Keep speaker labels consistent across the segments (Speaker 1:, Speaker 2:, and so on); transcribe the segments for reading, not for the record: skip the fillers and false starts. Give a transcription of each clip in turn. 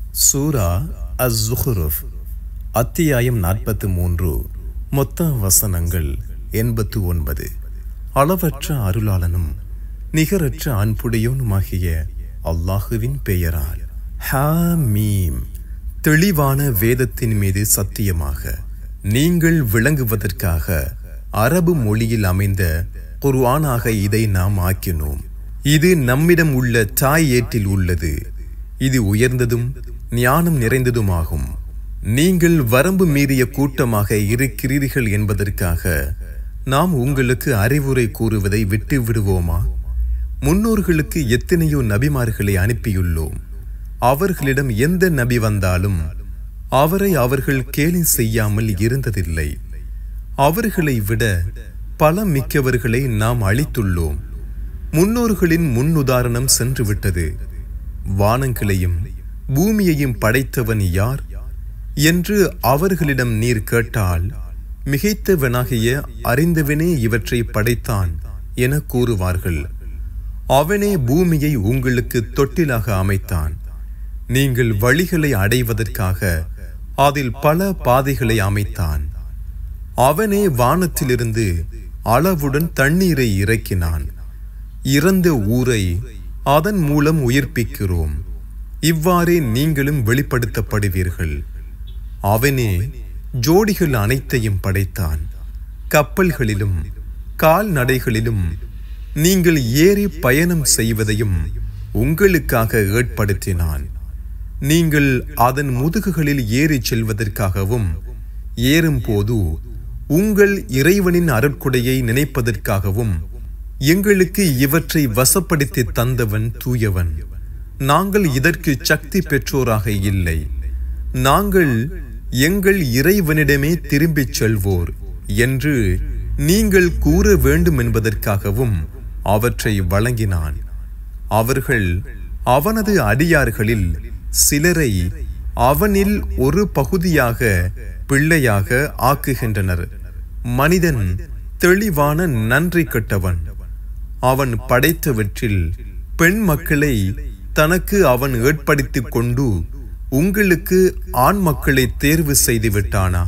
Speaker 1: சூரா அஸ்-ஸுஹ்ருஃப் அத்தியாயம் 43. மொத்த வசனங்கள் 89. அளவற்ற அருளாளனும் நிகரற்ற அன்புடையோனுமாகிய அல்லாஹுவின் பெயரால். ஹாமீம். தெளிவான வேதத்தின் மீது சத்தியமாக நீங்கள் விளங்குவதற்காக அரபு மொழியில் அமைந்த குர்ஆனாக இதை நாம் ஆக்கினோம். இது நம்மிடம் உள்ள தாய் ஏட்டில் உள்ளது. இது உயர்ந்ததும் ஞானம் நிறைந்ததுமாகும். நீங்கள் வரம்பு மீறிய கூட்டமாக இருக்கிறீர்கள் என்பதற்காக நாம் உங்களுக்கு அறிவுரை கூறுவதை விட்டு விடுவோமா? முன்னோர்களுக்கு எத்தனையோ நபிமார்களை அனுப்பியுள்ளோம். அவர்களிடம் எந்த நபி வந்தாலும் அவரை அவர்கள் கேலி செய்யாமல் இருந்ததில்லை. அவர்களை விட பல மிக்கவர்களை நாம் அளித்துள்ளோம். முன்னோர்களின் முன்னுதாரணம் சென்றுவிட்டது. வானங்களையும் பூமியையும் படைத்தவன் யார் என்று அவர்களிடம் நீர் கேட்டால், மிகைத்தவனாகிய அறிந்தவனே இவற்றை படைத்தான் என கூறுவார்கள். அவனே பூமியை உங்களுக்கு தொட்டிலாக அமைத்தான். நீங்கள் வழிகளை அடைவதற்காக அதில் பல பாதைகளை அமைத்தான். அவனே வானத்திலிருந்து அளவுடன் தண்ணீரை இறக்கினான். இறந்த ஊரை அதன் மூலம் உயிர்ப்பிக்கிறோம். இவ்வாறே நீங்களும் வெளிப்படுத்தப்படுவீர்கள். அவனே ஜோடிகள் அனைத்தையும் படைத்தான். கப்பல்களிலும் கால்நடைகளிலும் நீங்கள் ஏறி பயணம் செய்வதையும் உங்களுக்காக ஏற்படுத்தினான். நீங்கள் அதன் முதுகுகளில் ஏறி செல்வதற்காகவும் ஏறும்போது உங்கள் இறைவனின் அருட்கொடையை நினைப்பதற்காகவும் எங்களுக்கு இவற்றை வசப்படுத்தி தந்தவன் தூயவன். நாங்கள் இதற்கு சக்தி பெற்றோராக இல்லை. நாங்கள் எங்கள் இறைவனிடமே திரும்பிச் செல்வோர் என்று நீங்கள் கூற வேண்டும் என்பதற்காகவும் அவற்றை வழங்கினான். அவர்கள் அவனது அடியார்களில் சிலரை அவனில் ஒரு பகுதியாக பிள்ளையாக ஆக்குகின்றனர். மனிதன் தெளிவான நன்றி கெட்டவன். அவன் படைத்தவற்றில் பெண் மக்களை தனக்கு அவன் ஏற்படுத்திக் கொண்டு உங்களுக்கு ஆண் மக்களை தேர்வு செய்து விட்டானா?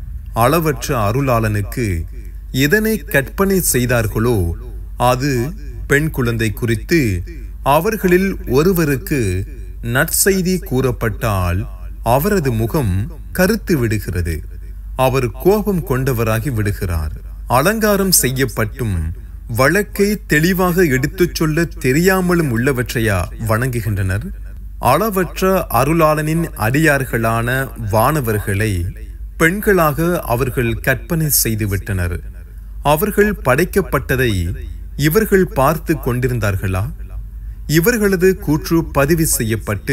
Speaker 1: அளவற்ற அருளாளனுக்கு எதனை கற்பனை செய்தார்களோ அது பெண் குழந்தை குறித்து அவர்களில் ஒருவருக்கு நற்செய்தி கூறப்பட்டால் அவரது முகம் கருத்து விடுகிறது. அவர் கோபம் கொண்டவராகி விடுகிறார். அலங்காரம் செய்யப்பட்டும் வழக்கை தெளிவாக எடுத்துச் சொல்ல தெரியாமலும் உள்ளவற்றையா வணங்குகின்றனர்? அளவற்ற அருளாளனின் அடியார்களான வானவர்களை பெண்களாக அவர்கள் கற்பனை செய்துவிட்டனர். அவர்கள் படைக்கப்பட்டதை இவர்கள் பார்த்து கொண்டிருந்தார்களா? இவர்களது கூற்று பதிவு செய்யப்பட்டு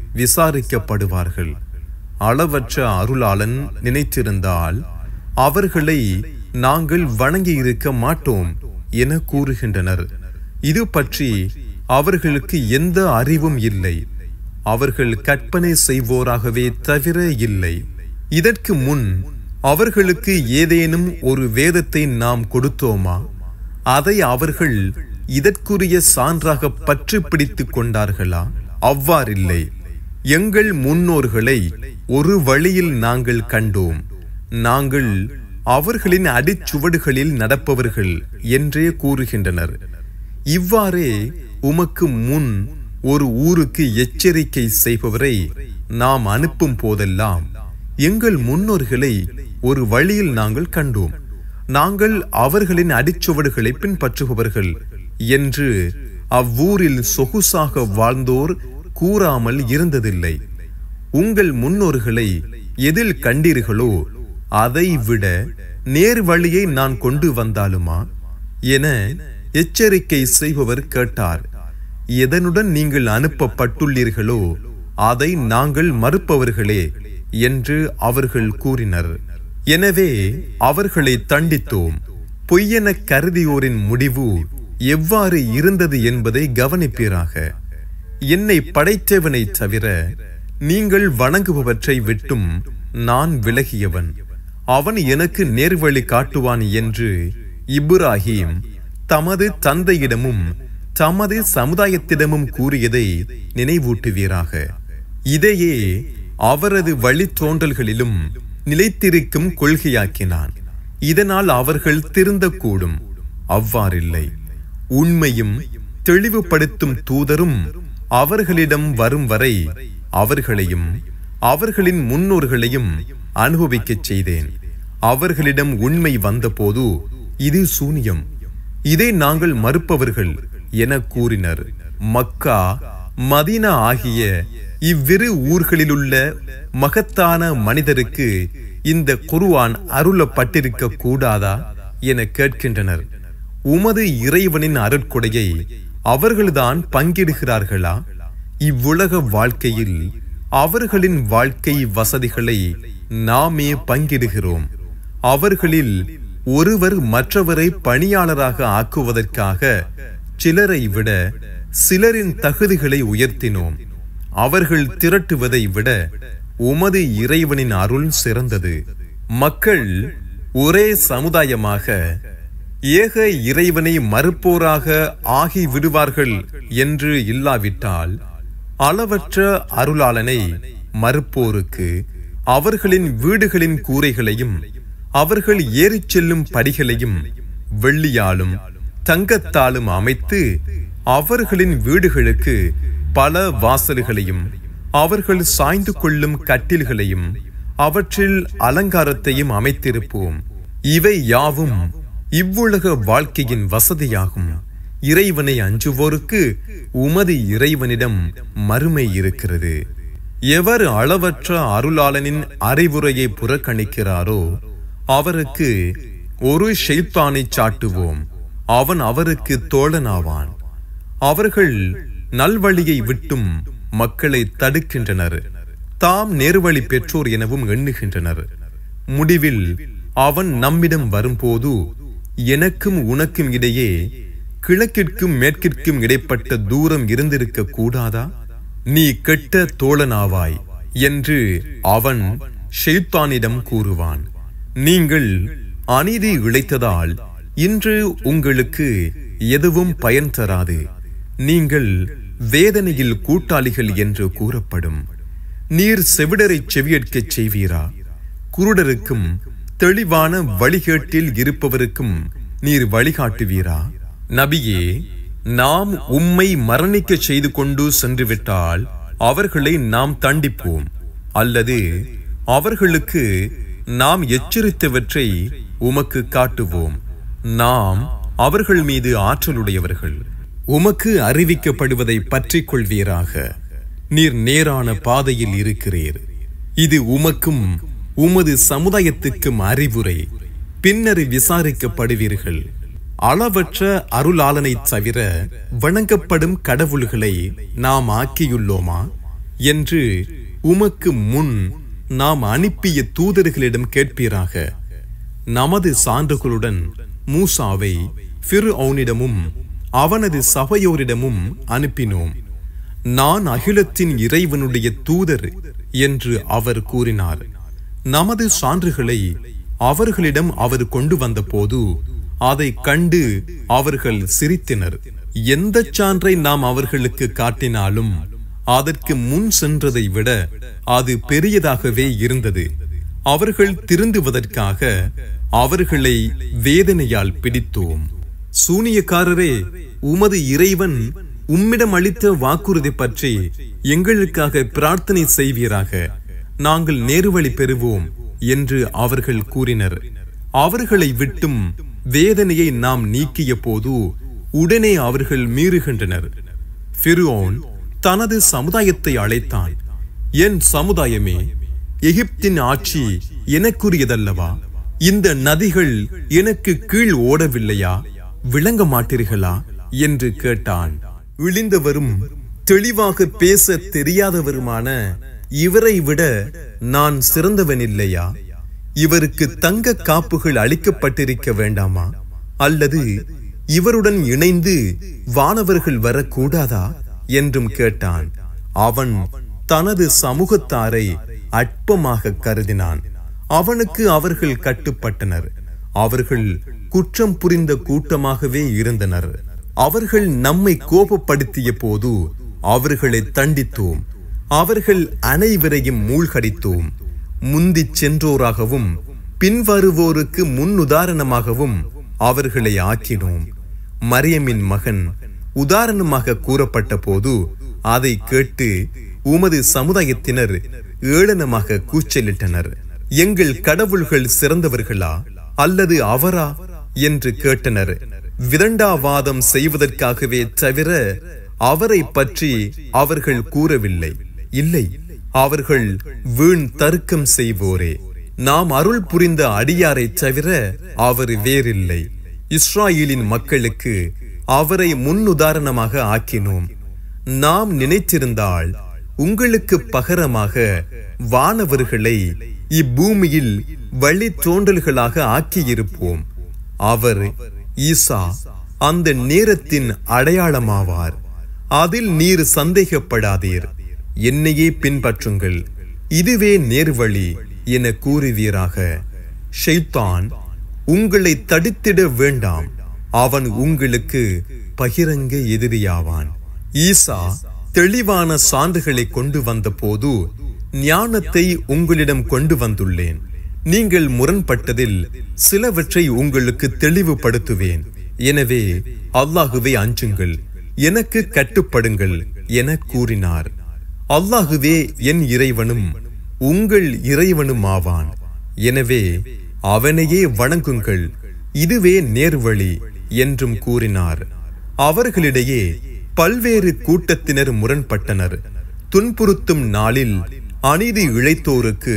Speaker 1: விசாரிக்கப்படுவார்கள். அளவற்ற அருளாளன் நினைத்திருந்தால் அவர்களை நாங்கள் வணங்கி இருக்க மாட்டோம் என கூறுகின்றனர். இது பற்றி அவர்களுக்கு எந்த அறிவும் இல்லை. அவர்கள் கற்பனை செய்வோராகவே தவிர இல்லை. இதற்கு முன் அவர்களுக்கு ஏதேனும் ஒரு வேதத்தை நாம் கொடுத்தோமா? அதை அவர்கள் இதற்குரிய சான்றாக பற்றி பிடித்துக் கொண்டார்களா? அவ்வாறில்லை. எங்கள் முன்னோர்களை ஒரு வழியில் நாங்கள் கண்டோம். நாங்கள் அவர்களின் அடிச்சுவடுகளில் நடப்பவர்கள் என்றே கூறுகின்றனர். இவ்வாறே உமக்கு முன் ஒரு ஊருக்கு எச்சரிக்கை செய்பவரை நாம் அனுப்பும் போதெல்லாம் எங்கள் முன்னோர்களை ஒரு வழியில் நாங்கள் கண்டோம். நாங்கள் அவர்களின் அடிச்சுவடுகளை பின்பற்றுபவர்கள் என்று அவ்வூரில் சொகுசாக வாழ்ந்தோர் கூறாமல் இருந்ததில்லை. உங்கள் முன்னோர்களை எதில் கண்டீர்களோ அதை விட நேர் வழியை நான் கொண்டு வந்தாலுமா என எச்சரிக்கை செய்பவர் கேட்டார். எதனுடன் நீங்கள் அனுப்பப்பட்டுள்ளீர்களோ அதை நாங்கள் மறுப்பவர்களே என்று அவர்கள் கூறினர். எனவே அவர்களை தண்டித்தோம். பொய்யென கருதியோரின் முடிவு எவ்வாறு இருந்தது என்பதை கவனிப்பீராக. என்னை படைத்தவனை தவிர நீங்கள் வணங்குபவற்றை விட்டும் நான் விலகியவன். அவன் எனக்கு நேர்வழி காட்டுவான் என்று இப்ராஹிம் தமது தந்தையிடமும் தமது சமுதாயத்திடமும் கூறியதை நினைவூட்டுவீராக. இதையே அவரது வழித்தோன்றல்களிலும் நிலைத்திருக்கும் கொள்கையாக்கினான். இதனால் அவர்கள் திருந்தக்கூடும். அவ்வாறில்லை. உண்மையும் தெளிவுபடுத்தும் தூதரும் அவர்களிடம் வரும் வரை அவர்களையும் அவர்களின் முன்னோர்களையும் அனுபவிக்கச் செய்தேன். அவர்களிடம் உண்மை வந்தபோது இது சூனியம், இதை நாங்கள் மறுப்பவர்கள் என கூறினர். மக்கா, மதீனா ஆகிய இவ்விரு ஊர்களிலுள்ள மகத்தான மனிதருக்கு இந்த குர்ஆன் அருளப்பட்டிருக்க கூடாதா என கேட்கின்றனர். உமது இறைவனின் அருட்கொடையை அவர்கள்தான் பங்கிடுகிறார்களா? இவ்வுலக வாழ்க்கையில் அவர்களின் வாழ்க்கை வசதிகளை நாமே பங்கிடுகிறோம். அவர்களில் ஒருவர் மற்றவரை பணியாளராக ஆக்குவதற்காக சிலரை விட சிலரின் தகுதிகளை உயர்த்தினோம். அவர்கள் திரட்டுவதை விட உமது இறைவனின் அருள் சிறந்தது. மக்கள் ஒரே சமுதாயமாக ஏக இறைவனை மறுப்போராக ஆகி விடுவார்கள் என்று இல்லாவிட்டால், அளவற்ற அருளாளனை மறுப்போருக்கு அவர்களின் வீடுகளின் கூரைகளையும் அவர்கள் ஏறிச் செல்லும் படிகளையும் வெள்ளியாலும் தங்கத்தாலும் அமைத்து அவர்களின் வீடுகளுக்கு பல வாசல்களையும் அவர்கள் சாய்ந்து கொள்ளும் கட்டில்களையும் அவற்றில் அலங்காரத்தையும் அமைத்திருப்போம். இவை யாவும் இவ்வுலக வாழ்க்கையின் வசதியாகும். இறைவனை அஞ்சுவோருக்கு உமது இறைவனிடம் மறுமை இருக்கிறது. எவர் அளவற்ற அருளாளனின் அறிவுரையை புறக்கணிக்கிறாரோ அவருக்கு ஒரு ஷைத்தானை சாட்டுவோம். அவன் அவருக்கு தோழனாவான். அவர்கள் நல்வழியை விட்டும் மக்களை தடுக்கின்றனர். தாம் நேர்வழி பெற்றோர் எனவும் எண்ணுகின்றனர். முடிவில் அவன் நம்மிடம் வரும்போது, எனக்கும் உனக்கும் இடையே கிழக்கிற்கும் மேற்கிற்கும் இடைப்பட்ட தூரம் இருந்திருக்க கூடாதா? நீ கெட்ட தோழனாவாய் என்று அவன் ஷைத்தானிடம் கூறுவான். நீங்கள் அநீதி இழைத்ததால் இன்று உங்களுக்கு எதுவும் பயன் தராது. நீங்கள் வேதனையில் கூட்டாளிகள் என்று கூறப்படும். நீர் செவிடரை செவியேற்கச் செய்வீரா? குருடருக்கும் தெளிவான வழிகேட்டில் இருப்பவருக்கும் நீர் வழிகாட்டுவீரா? நபியே, நாம் உம்மை மரணிக்க செய்து கொண்டு சென்றுவிட்டால் அவர்களை நாம் தண்டிப்போம், அல்லது அவர்களுக்கு நாம் எச்சரித்தவற்றை உமக்கு காட்டுவோம். நாம் அவர்கள் மீது ஆற்றலுடையவர்கள். உமக்கு அறிவிக்கப்படுவதை பற்றிக் கொள்வீராக. நீர் நேரான பாதையில் இருக்கிறீர். இது உமக்கும் உமது சமுதாயத்துக்கும் அறிவுரை. பின்னர் விசாரிக்கப்படுவீர்கள். அளவற்ற அருளாளனை தவிர வணங்கப்படும் கடவுள்களை நாம் ஆக்கியுள்ளோமா என்று உமக்கு முன் நாம் அனுப்பிய தூதர்களிடம் கேட்பீராக. நமது சான்றுகளுடன் மூசாவை ஃபிர்அவுனிடமும் அவனது சபையோரிடமும் அனுப்பினோம். நான் அகிலத்தின் இறைவனுடைய தூதர் என்று அவர் கூறினார். நமது சான்றுகளை அவர்களிடம் அவர் கொண்டு வந்த போது அதை கண்டு அவர்கள் சிரித்தனர். எந்த சான்றை நாம் அவர்களுக்கு காட்டினாலும் அதற்கு முன் சென்றதை விட அது பெரியதாகவே இருந்தது. அவர்கள் திருந்துவதற்காக அவர்களை வேதனையால் பிடித்தோம். சூனியக்காரரே, உமது இறைவன் உம்மிடம் அளித்த வாக்குறுதி பற்றி எங்களுக்காக பிரார்த்தனை செய்வீராக. நாங்கள் நேர்வழி பெறுவோம் என்று அவர்கள் கூறினர். அவர்களை விட்டும் வேதனையை நாம் நீக்கிய போது உடனே அவர்கள் மீறுகின்றனர். ஃபிர்அவுன் தனது சமுதாயத்தை அழைத்தான். என் சமுதாயமே, எகிப்தின் ஆட்சி எனக்குரியதல்லவா? இந்த நதிகள் எனக்கு கீழ் ஓடவில்லையா? விளங்க மாட்டீர்களா என்று கேட்டான். இழிந்தவரும் தெளிவாக பேச தெரியாதவருமான இவரை விட நான் சிறந்தவனில்லையா? இவருக்கு தங்க காப்புகள் அளிக்கப்பட்டிருக்க வேண்டாமா? அல்லது இவருடன் இணைந்து வானவர்கள் வரக்கூடாதா என்றும் கேட்டான். அவன் தனது சமூகத்தாரை அற்பமாக கருதினான். அவனுக்கு அவர்கள் கட்டுப்பட்டனர். அவர்கள் குற்றம் புரிந்த கூட்டமாகவே இருந்தனர். அவர்கள் நம்மை கோபப்படுத்திய போது அவர்களை தண்டித்தோம். அவர்கள் அனைவரையும் மூழ்கடித்தோம். முந்திச் சென்றோராகவும் பின்வருவோருக்கு முன்னுதாரணமாகவும் அவர்களை ஆக்கினோம். மரியமின் மகன் உதாரணமாக கூறப்பட்ட போது அதை கேட்டு உமது சமுதாயத்தினர் ஏளனமாக கூச்சலிட்டனர். எங்கள் கடவுள்கள் சிறந்தவர்களா அல்லது அவரா என்று கேட்டனர். விதண்டாவாதம் செய்வதற்காகவே தவிர அவரை பற்றி அவர்கள் கூறவில்லை. இல்லை, அவர்கள் வீண் தர்க்கம் செய்வோரே. நாம் அருள் புரிந்த அடியாரை தவிர அவர் வேறில்லை. இஸ்ராயேலின் மக்களுக்கு அவரை முன்னுதாரணமாக ஆக்கினோம். நாம் நினைத்திருந்தால் உங்களுக்கு பகரமாக வானவர்களை இப்பூமியில் வழித்தோன்றல்களாக ஆக்கியிருப்போம். அவர் ஈசா அந்த நேரத்தின் அடையாளமாவார். அதில் நீர் சந்தேகப்படாதீர். என்னையே பின்பற்றுங்கள், இதுவே நேர்வழி என கூறுவீராக. ஷைத்தான் உங்களை தடுத்திட வேண்டாம், அவன் உங்களுக்கு பகிரங்க எதிரியாவான். ஈசா தெளிவான சான்றுகளை கொண்டு வந்த போது ஞானத்தை உங்களிடம் கொண்டு வந்துள்ளேன். நீங்கள் முரண்பட்டதில் சிலவற்றை உங்களுக்கு தெளிவுபடுத்துவேன். எனவே அல்லாஹுவை அஞ்சுங்கள், எனக்கு கட்டுப்படுங்கள் என கூறினார். அல்லாஹுவே என் இறைவனும் உங்கள் இறைவனும் ஆவான். எனவே அவனையே வணங்குங்கள், இதுவே நேர்வழி என்றும் கூறினார். அவர்களிடையே பல்வேறு கூட்டத்தினர் முரண்பட்டனர். துன்புறுத்தும் நாளில் அநீதி இழைத்தோருக்கு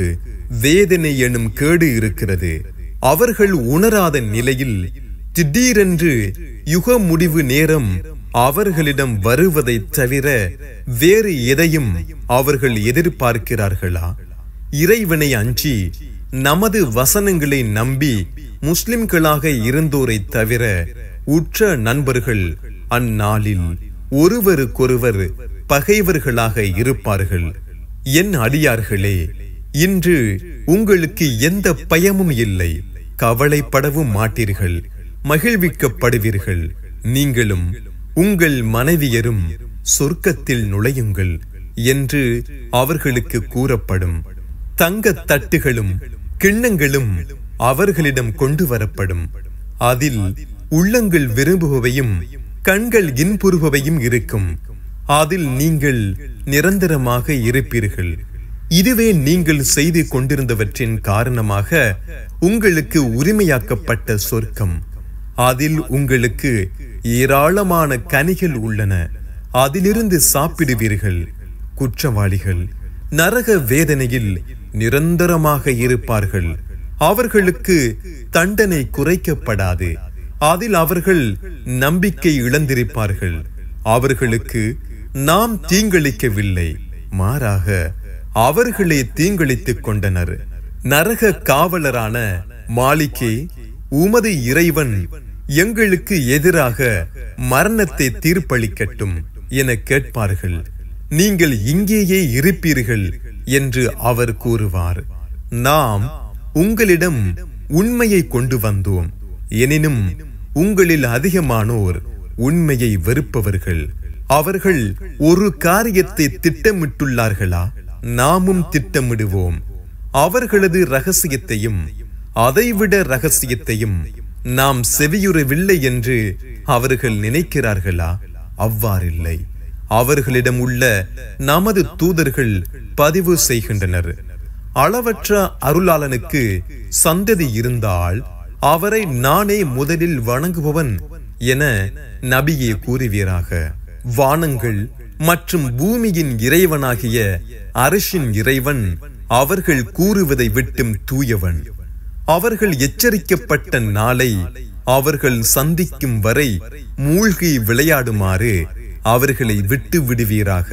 Speaker 1: வேதனை எனும் கேடு இருக்கிறது. அவர்கள் உணராத நிலையில் திடீரென்று யுக முடிவு நேரம் அவர்களிடம் வருவதை தவிர வேறு எதையும் அவர்கள் எதிர்பார்க்கிறார்களா? இறைவனை அஞ்சி நமது வசனங்களை நம்பி முஸ்லிம்களாக இருந்தோரை தவிர உற்ற நண்பர்கள் அந்நாளில் ஒருவருக்கொருவர் பகைவர்களாக இருப்பார்கள். என் அடியார்களே, இன்று உங்களுக்கு எந்த பயமும் இல்லை, கவலைப்படவும் மாட்டீர்கள், மகிழ்விக்கப்படுவீர்கள். நீங்களும் உங்கள் மனைவியரும் சொர்க்கத்தில் நுழையுங்கள் என்று அவர்களுக்கு கூறப்படும். தங்க தட்டுகளும் கிண்ணங்களும் அவர்களிடம் கொண்டு வரப்படும். அதில் உள்ளங்கள் விரும்புபவையும் கண்கள் இன்புறுபவையும் இருக்கும். அதில் நீங்கள் நிரந்தரமாக இருப்பீர்கள். இதுவே நீங்கள் செய்து கொண்டிருந்தவற்றின் காரணமாக உங்களுக்கு உரிமையாக்கப்பட்ட சொர்க்கம். அதில் உங்களுக்கு ஏராளமான கனிகள் உள்ளன, அதிலிருந்து சாப்பிடுவீர்கள். குற்றவாளிகள் நரக வேதனையில் நிரந்தரமாக இருப்பார்கள். அவர்களுக்கு தண்டனை குறைக்கப்படாது. அதில் அவர்கள் நம்பிக்கை இழந்திருப்பார்கள். அவர்களுக்கு நாம் தீங்களிக்கவில்லை, மாறாக அவர்களே தீங்களித்துக் கொண்டனர். நரக காவலரான மாலிகே, உமது இறைவன் எங்களுக்கு எதிராக மரணத்தை தீர்ப்பளிக்கட்டும் என கேட்பார்கள். நீங்கள் இங்கேயே இருப்பீர்கள் என்று அவர் கூறுவார். நாம் உங்களிடம் உண்மையை கொண்டு வந்தோம், எனினும் உங்களில் அதிகமானோர் உண்மையை வெறுப்பவர்கள். அவர்கள் ஒரு காரியத்தை திட்டமிட்டுள்ளார்களா? நாமும் திட்டமிடுவோம். அவர்களது ரகசியத்தையும் அதைவிட ரகசியத்தையும் நாம் செவியுறவில்லை என்று அவர்கள் நினைக்கிறார்களா? அவ்வாறில்லை. அவர்களிடம் உள்ள நமது தூதர்கள் பதிவு செய்கின்றனர். அளவற்ற அருளாளனுக்கு சந்ததி இருந்தால் அவரை நானே முதலில் வணங்குபவன் என நபியே கூறுவீராக. வானங்கள் மற்றும் பூமியின் இறைவனாகிய அரிஷின் இறைவன் அவர்கள் கூறுவதை விட்டும் தூயவன். அவர்கள் எச்சரிக்கப்பட்ட நாளை அவர்கள் சந்திக்கும் வரை மூழ்கி விளையாடுமாறு அவர்களை விட்டு விடுவீராக.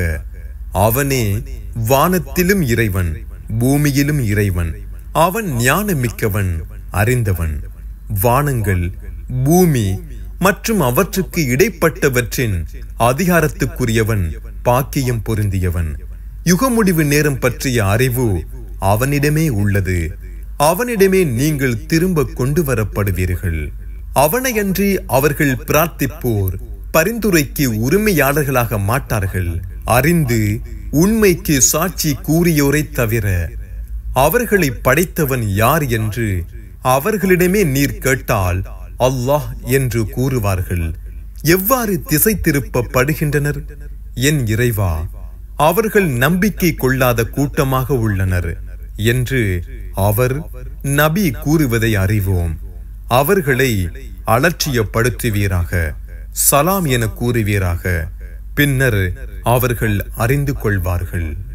Speaker 1: அவனே வானத்திலும் இறைவன், பூமியிலும் இறைவன். அவன் ஞானமிக்கவன், அறிந்தவன். வானங்கள், பூமி மற்றும் அவற்றுக்கு இடைப்பட்டவற்றின் அதிகாரத்துக்குரியவன், பாக்கியம் பொருந்தியவன். யுகமுடிவு நேரம் பற்றிய அறிவு அவனிடமே உள்ளது. அவனிடமே நீங்கள் திரும்ப கொண்டு வரப்படுவீர்கள். அவனையன்றி அவர்கள் பிரார்த்திப்போர் பரிந்துரைக்கு உரிமையாளர்களாக மாட்டார்கள். அறிந்து உண்மைக்கு சாட்சி கூறியோரை தவிர அவர்களை படைத்தவன் யார் என்று அவர்களிடமே நீர் கேட்டால் அல்லாஹ் என்று கூறுவார்கள். எவ்வாறு திசை திருப்பப்படுகின்றனர்? என் இறைவா, அவர்கள் நம்பிக்கை கொள்ளாத கூட்டமாக உள்ளனர் என்று அவர் நபி கூறுவதை அறிவோம். அவர்களை அலட்சியப்படுத்துவீராக, சலாம் என கூறுவீராக. பின்னர் அவர்கள் அறிந்து கொள்வார்கள்.